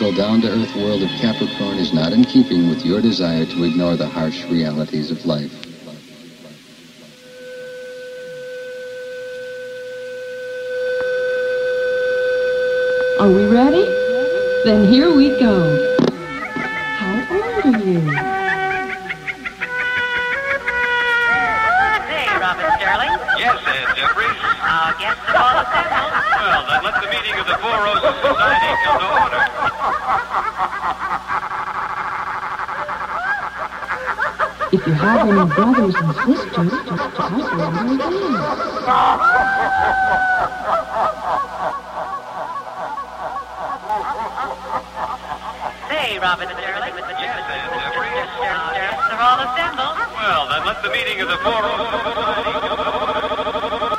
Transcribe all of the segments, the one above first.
natural, down-to-earth world of Capricorn is not in keeping with your desire to ignore the harsh realities of life. Are we ready? Then here we go. How old are you? Hey, Robert Sterling. Yes, Aunt Jeffries. Our guests are all assembled. Well, then let the meeting of the Four Roses Society come to order. If you have any brothers and sisters, just tell us where they're going. Hey, Robert Sterling. Yes, Aunt Jeffries. Our guests are all assembled. Well, then let the meeting of the Four Roses Society come to order.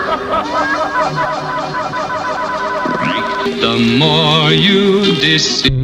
The more you deceive.